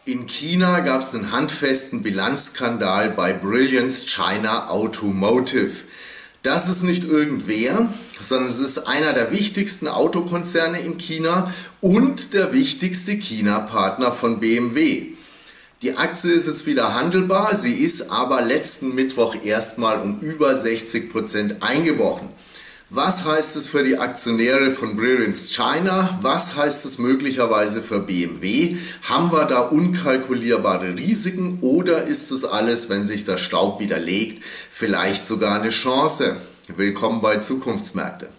In China gab es einen handfesten Bilanzskandal bei Brilliance China Automotive. Das ist nicht irgendwer, sondern es ist einer der wichtigsten Autokonzerne in China und der wichtigste China-Partner von BMW. Die Aktie ist jetzt wieder handelbar, sie ist aber letzten Mittwoch erstmal um über 60% eingebrochen. Was heißt es für die Aktionäre von Brilliance China? Was heißt es möglicherweise für BMW? Haben wir da unkalkulierbare Risiken oder ist es alles, wenn sich der Staub wieder legt, vielleicht sogar eine Chance? Willkommen bei Zukunftsmärkte.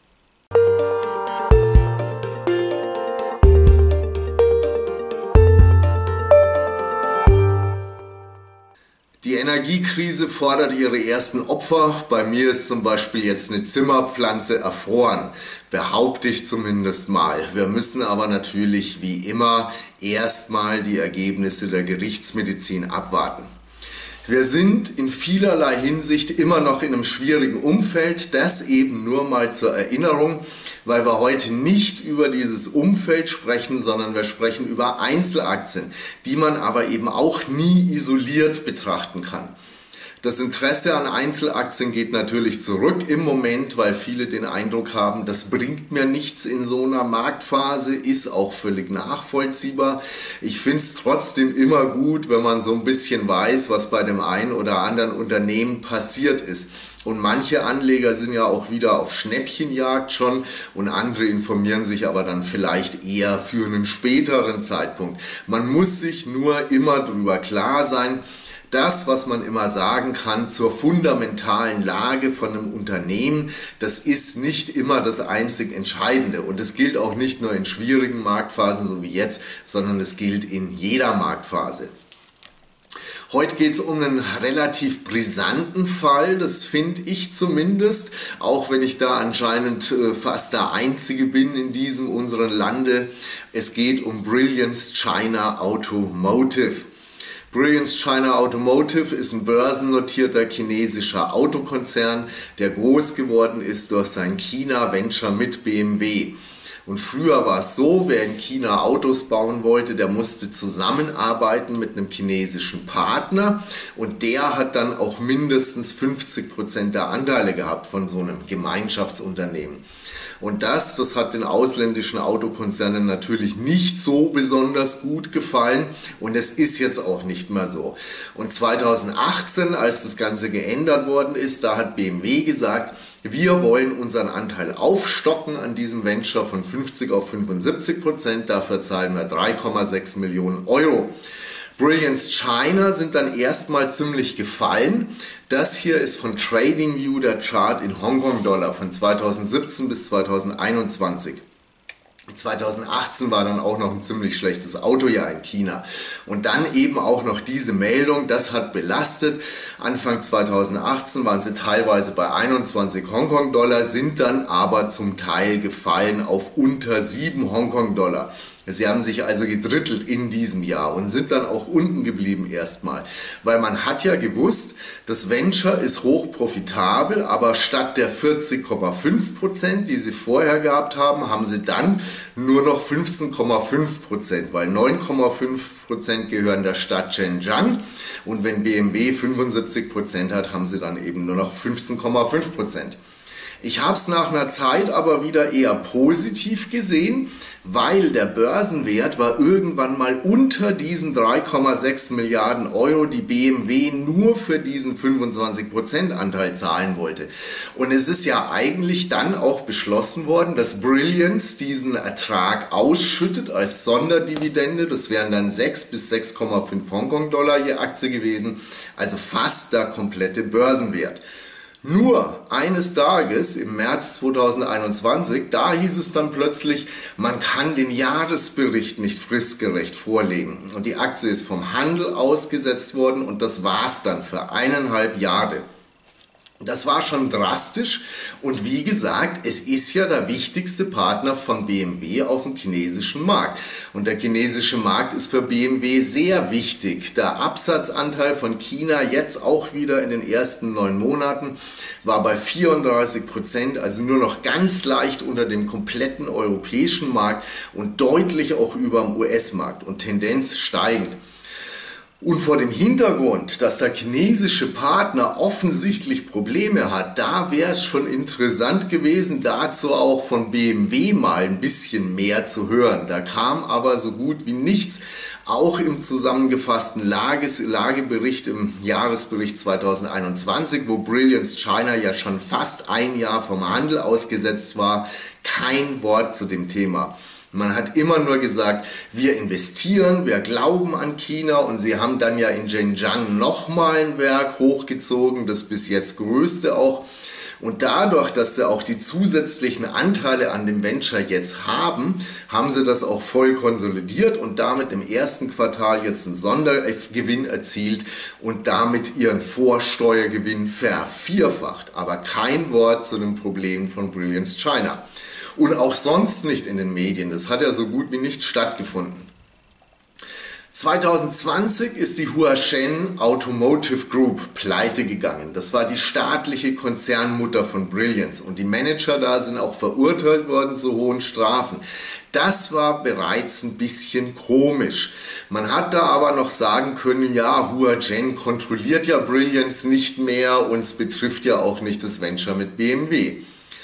Die Energiekrise fordert ihre ersten Opfer. Bei mir ist zum Beispiel jetzt eine Zimmerpflanze erfroren, behaupte ich zumindest mal. Wir müssen aber natürlich wie immer erstmal die Ergebnisse der Gerichtsmedizin abwarten. Wir sind in vielerlei Hinsicht immer noch in einem schwierigen Umfeld, das eben nur mal zur Erinnerung, weil wir heute nicht über dieses Umfeld sprechen, sondern wir sprechen über Einzelaktien, die man aber eben auch nie isoliert betrachten kann. Das Interesse an Einzelaktien geht natürlich zurück im Moment, weil viele den Eindruck haben, das bringt mir nichts in so einer Marktphase, ist auch völlig nachvollziehbar. Ich finde es trotzdem immer gut, wenn man so ein bisschen weiß, was bei dem einen oder anderen Unternehmen passiert ist. Und manche Anleger sind ja auch wieder auf Schnäppchenjagd schon und andere informieren sich aber dann vielleicht eher für einen späteren Zeitpunkt. Man muss sich nur immer darüber klar sein, das, was man immer sagen kann zur fundamentalen Lage von einem Unternehmen, das ist nicht immer das einzig Entscheidende. Und es gilt auch nicht nur in schwierigen Marktphasen, so wie jetzt, sondern es gilt in jeder Marktphase. Heute geht es um einen relativ brisanten Fall, das finde ich zumindest, auch wenn ich da anscheinend fast der Einzige bin in diesem unseren Lande. Es geht um Brilliance China Automotive. Brilliance China Automotive ist ein börsennotierter chinesischer Autokonzern, der groß geworden ist durch sein China-Venture mit BMW. Und früher war es so, wer in China Autos bauen wollte, der musste zusammenarbeiten mit einem chinesischen Partner und der hat dann auch mindestens 50% der Anteile gehabt von so einem Gemeinschaftsunternehmen. Und das hat den ausländischen Autokonzernen natürlich nicht so besonders gut gefallen und es ist jetzt auch nicht mehr so. Und 2018, als das Ganze geändert worden ist, da hat BMW gesagt, wir wollen unseren Anteil aufstocken an diesem Venture von 50 auf 75%, dafür zahlen wir 3,6 Millionen Euro. Brilliance China sind dann erstmal ziemlich gefallen. Das hier ist von TradingView der Chart in Hongkong-Dollar von 2017 bis 2021. 2018 war dann auch noch ein ziemlich schlechtes Autojahr in China. Und dann eben auch noch diese Meldung, das hat belastet. Anfang 2018 waren sie teilweise bei 21 Hongkong-Dollar, sind dann aber zum Teil gefallen auf unter 7 Hongkong-Dollar. Sie haben sich also gedrittelt in diesem Jahr und sind dann auch unten geblieben erstmal. Weil man hat ja gewusst, das Venture ist hoch profitabel, aber statt der 40,5%, die sie vorher gehabt haben, haben sie dann nur noch 15,5%, weil 9,5% gehören der Stadt Zhejiang und wenn BMW 75% hat, haben sie dann eben nur noch 15,5%. Ich habe es nach einer Zeit aber wieder eher positiv gesehen, weil der Börsenwert war irgendwann mal unter diesen 3,6 Milliarden Euro, die BMW nur für diesen 25% Anteil zahlen wollte. Und es ist ja eigentlich dann auch beschlossen worden, dass Brilliance diesen Ertrag ausschüttet als Sonderdividende. Das wären dann 6 bis 6,5 Hongkong-Dollar je Aktie gewesen, also fast der komplette Börsenwert. Nur eines Tages im März 2021, da hieß es dann plötzlich, man kann den Jahresbericht nicht fristgerecht vorlegen. Und die Aktie ist vom Handel ausgesetzt worden und das war's dann für 1,5 Jahre. Das war schon drastisch und wie gesagt, es ist ja der wichtigste Partner von BMW auf dem chinesischen Markt. Und der chinesische Markt ist für BMW sehr wichtig. Der Absatzanteil von China jetzt auch wieder in den ersten 9 Monaten war bei 34%, also nur noch ganz leicht unter dem kompletten europäischen Markt und deutlich auch über dem US-Markt und Tendenz steigend. Und vor dem Hintergrund, dass der chinesische Partner offensichtlich Probleme hat, da wäre es schon interessant gewesen, dazu auch von BMW mal ein bisschen mehr zu hören. Da kam aber so gut wie nichts, auch im zusammengefassten Lagebericht im Jahresbericht 2021, wo Brilliance China ja schon fast ein Jahr vom Handel ausgesetzt war, kein Wort zu dem Thema. Man hat immer nur gesagt, wir investieren, wir glauben an China und sie haben dann ja in Zhenjiang nochmal ein Werk hochgezogen, das bis jetzt größte auch. Und dadurch, dass sie auch die zusätzlichen Anteile an dem Venture jetzt haben, haben sie das auch voll konsolidiert und damit im ersten Quartal jetzt einen Sondergewinn erzielt und damit ihren Vorsteuergewinn vervierfacht. Aber kein Wort zu den Problemen von Brilliance China. Und auch sonst nicht in den Medien. Das hat ja so gut wie nicht stattgefunden. 2020 ist die Huaxin Automotive Group pleite gegangen. Das war die staatliche Konzernmutter von Brilliance. Und die Manager da sind auch verurteilt worden zu hohen Strafen. Das war bereits ein bisschen komisch. Man hat da aber noch sagen können, ja, Huaxin kontrolliert ja Brilliance nicht mehr und es betrifft ja auch nicht das Venture mit BMW.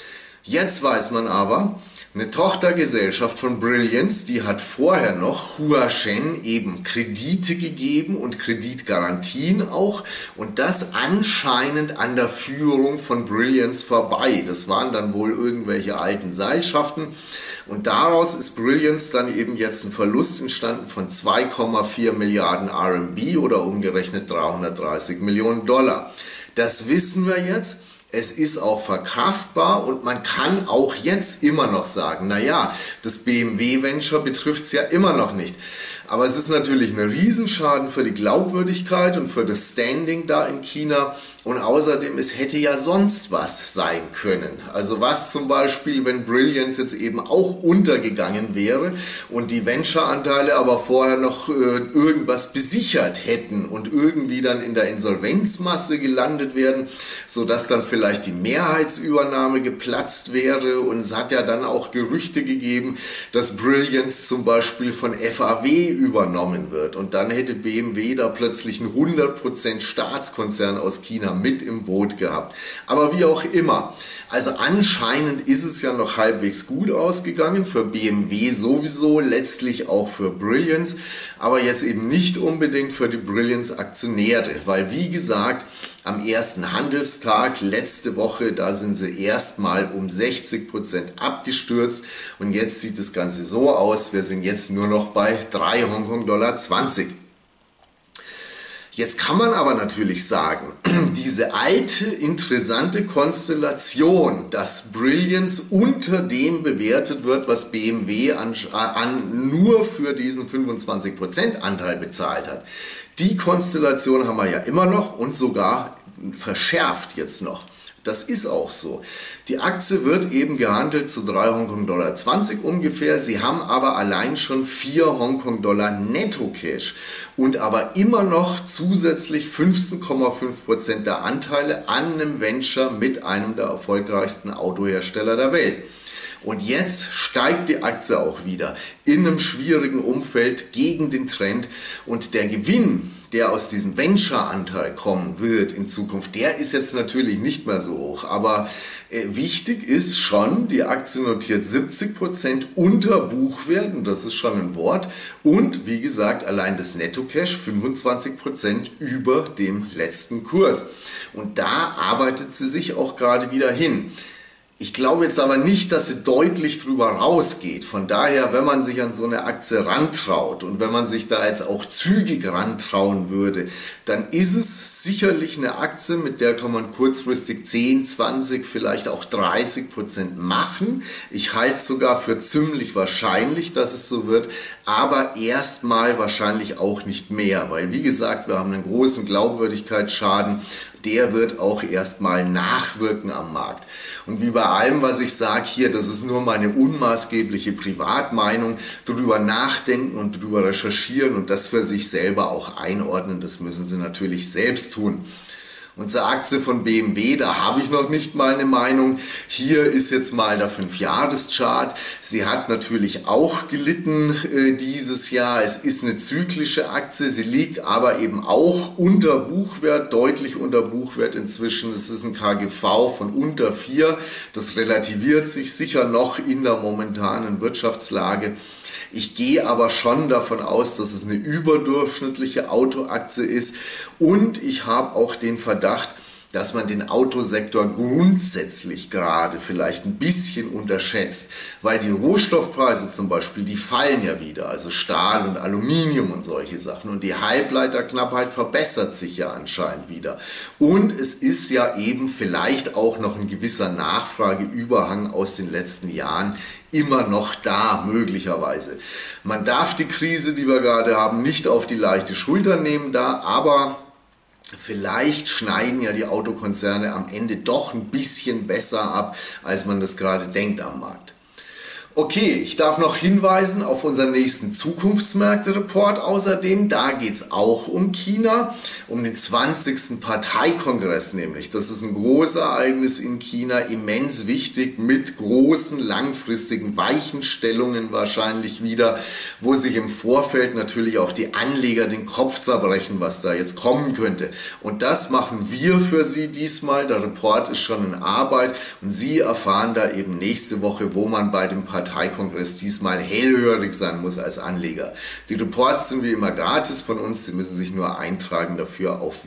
Jetzt weiß man aber, eine Tochtergesellschaft von Brilliance, die hat vorher noch Huaxin eben Kredite gegeben und Kreditgarantien auch und das anscheinend an der Führung von Brilliance vorbei. Das waren dann wohl irgendwelche alten Seilschaften und daraus ist Brilliance dann eben jetzt ein Verlust entstanden von 2,4 Milliarden RMB oder umgerechnet 330 Millionen Dollar. Das wissen wir jetzt. Es ist auch verkraftbar und man kann auch jetzt immer noch sagen, naja, das BMW-Venture betrifft es ja immer noch nicht. Aber es ist natürlich ein Riesenschaden für die Glaubwürdigkeit und für das Standing da in China. Und außerdem, es hätte ja sonst was sein können. Also was zum Beispiel, wenn Brilliance jetzt eben auch untergegangen wäre und die Venture-Anteile aber vorher noch irgendwas besichert hätten und irgendwie dann in der Insolvenzmasse gelandet werden, sodass dann vielleicht die Mehrheitsübernahme geplatzt wäre. Und es hat ja dann auch Gerüchte gegeben, dass Brilliance zum Beispiel von FAW übernommen wird. Und dann hätte BMW da plötzlich einen 100% Staatskonzern aus China mit im Boot gehabt. Aber wie auch immer. Also anscheinend ist es ja noch halbwegs gut ausgegangen. Für BMW sowieso, letztlich auch für Brilliance. Aber jetzt eben nicht unbedingt für die Brilliance-Aktionäre. Weil wie gesagt, am ersten Handelstag letzte Woche, da sind sie erstmal um 60% abgestürzt und jetzt sieht das Ganze so aus, wir sind jetzt nur noch bei 3 Hongkong-Dollar 20. Jetzt kann man aber natürlich sagen, diese alte, interessante Konstellation, dass Brilliance unter dem bewertet wird, was BMW nur für diesen 25% Anteil bezahlt hat. Die Konstellation haben wir ja immer noch und sogar verschärft jetzt noch. Das ist auch so. Die Aktie wird eben gehandelt zu 3 Hongkong-Dollar 20 ungefähr. Sie haben aber allein schon 4 Hongkong-Dollar Netto-Cash und aber immer noch zusätzlich 15,5% der Anteile an einem Venture mit einem der erfolgreichsten Autohersteller der Welt. Und jetzt steigt die Aktie auch wieder in einem schwierigen Umfeld gegen den Trend und der Gewinn, der aus diesem Venture-Anteil kommen wird in Zukunft, der ist jetzt natürlich nicht mehr so hoch. Aber wichtig ist schon, die Aktie notiert 70% unter Buchwert, und das ist schon ein Wort. Und wie gesagt, allein das Netto-Cash 25% über dem letzten Kurs. Und da arbeitet sie sich auch gerade wieder hin. Ich glaube jetzt aber nicht, dass sie deutlich drüber rausgeht. Von daher, wenn man sich an so eine Aktie rantraut und wenn man sich da jetzt auch zügig rantrauen würde, dann ist es sicherlich eine Aktie, mit der kann man kurzfristig 10, 20, vielleicht auch 30% machen. Ich halte es sogar für ziemlich wahrscheinlich, dass es so wird, aber erstmal wahrscheinlich auch nicht mehr, weil wie gesagt, wir haben einen großen Glaubwürdigkeitsschaden. der wird auch erstmal nachwirken am Markt. Und wie bei allem, was ich sage hier, das ist nur meine unmaßgebliche Privatmeinung, drüber nachdenken und drüber recherchieren und das für sich selber auch einordnen, das müssen Sie natürlich selbst tun. Unsere Aktie von BMW, da habe ich noch nicht mal eine Meinung. Hier ist jetzt mal der 5-Jahres-Chart. Sie hat natürlich auch gelitten dieses Jahr. Es ist eine zyklische Aktie. Sie liegt aber eben auch unter Buchwert, deutlich unter Buchwert inzwischen. Es ist ein KGV von unter 4. Das relativiert sich sicher noch in der momentanen Wirtschaftslage. Ich gehe aber schon davon aus, dass es eine überdurchschnittliche Autoaktie ist und ich habe auch den Verdacht, dass man den Autosektor grundsätzlich gerade vielleicht ein bisschen unterschätzt, weil die Rohstoffpreise zum Beispiel, die fallen ja wieder, also Stahl und Aluminium und solche Sachen und die Halbleiterknappheit verbessert sich ja anscheinend wieder und es ist ja eben vielleicht auch noch ein gewisser Nachfrageüberhang aus den letzten Jahren immer noch da, möglicherweise. Man darf die Krise, die wir gerade haben, nicht auf die leichte Schulter nehmen da, aber vielleicht schneiden ja die Autokonzerne am Ende doch ein bisschen besser ab, als man das gerade denkt am Markt. Okay, ich darf noch hinweisen auf unseren nächsten Zukunftsmärkte-Report außerdem. Da geht es auch um China, um den 20. Parteikongress nämlich. Das ist ein großes Ereignis in China, immens wichtig, mit großen, langfristigen Weichenstellungen wahrscheinlich wieder, wo sich im Vorfeld natürlich auch die Anleger den Kopf zerbrechen, was da jetzt kommen könnte. Und das machen wir für Sie diesmal. Der Report ist schon in Arbeit und Sie erfahren da eben nächste Woche, wo man bei dem Parteikongress diesmal hellhörig sein muss als Anleger. Die Reports sind wie immer gratis von uns. Sie müssen sich nur eintragen dafür auf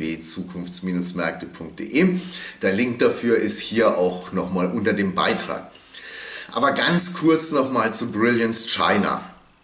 www.zukunfts-märkte.de. Der Link dafür ist hier auch nochmal unter dem Beitrag. Aber ganz kurz nochmal zu Brilliance China.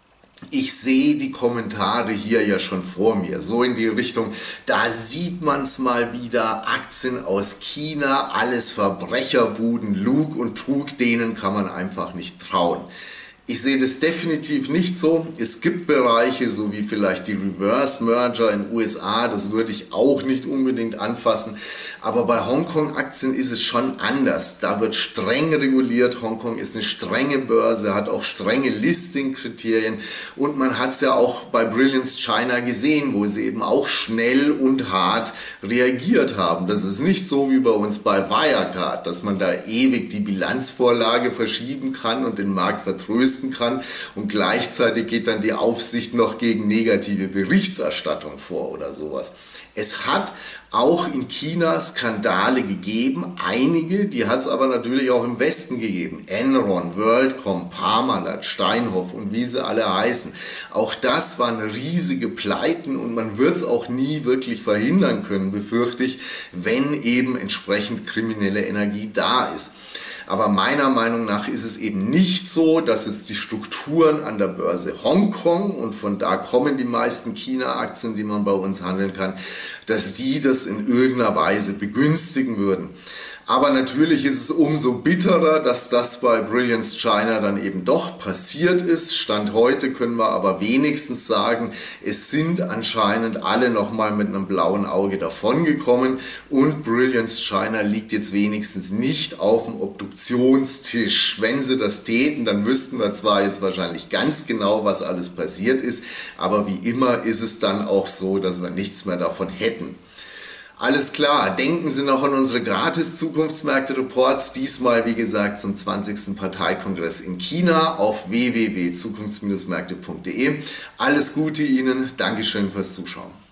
Ich sehe die Kommentare hier ja schon vor mir, so in die Richtung, da sieht man es mal wieder, Aktien aus China, alles Verbrecherbuden, Lug und Trug, denen kann man einfach nicht trauen. Ich sehe das definitiv nicht so. Es gibt Bereiche, so wie vielleicht die Reverse Merger in den USA, das würde ich auch nicht unbedingt anfassen. Aber bei Hongkong-Aktien ist es schon anders. Da wird streng reguliert. Hongkong ist eine strenge Börse, hat auch strenge Listing-Kriterien. Und man hat es ja auch bei Brilliance China gesehen, wo sie eben auch schnell und hart reagiert haben. Das ist nicht so wie bei uns bei Wirecard, dass man da ewig die Bilanzvorlage verschieben kann und den Markt vertrösten kann und gleichzeitig geht dann die Aufsicht noch gegen negative Berichterstattung vor oder sowas. Es hat auch in China Skandale gegeben, einige, die hat es aber natürlich auch im Westen gegeben. Enron, WorldCom, Parmalat, Steinhoff und wie sie alle heißen. Auch das waren riesige Pleiten und man wird es auch nie wirklich verhindern können, befürchte ich, wenn eben entsprechend kriminelle Energie da ist. Aber meiner Meinung nach ist es eben nicht so, dass jetzt die Strukturen an der Börse Hongkong, und von da kommen die meisten China-Aktien, die man bei uns handeln kann, dass die das in irgendeiner Weise begünstigen würden. Aber natürlich ist es umso bitterer, dass das bei Brilliance China dann eben doch passiert ist. Stand heute können wir aber wenigstens sagen, es sind anscheinend alle nochmal mit einem blauen Auge davongekommen und Brilliance China liegt jetzt wenigstens nicht auf dem Obduktionstisch. Wenn sie das täten, dann wüssten wir zwar jetzt wahrscheinlich ganz genau, was alles passiert ist, aber wie immer ist es dann auch so, dass wir nichts mehr davon hätten. Alles klar, denken Sie noch an unsere gratis Zukunftsmärkte-Reports, diesmal wie gesagt zum 20. Parteikongress in China auf www.zukunfts-märkte.de. Alles Gute Ihnen, Dankeschön fürs Zuschauen.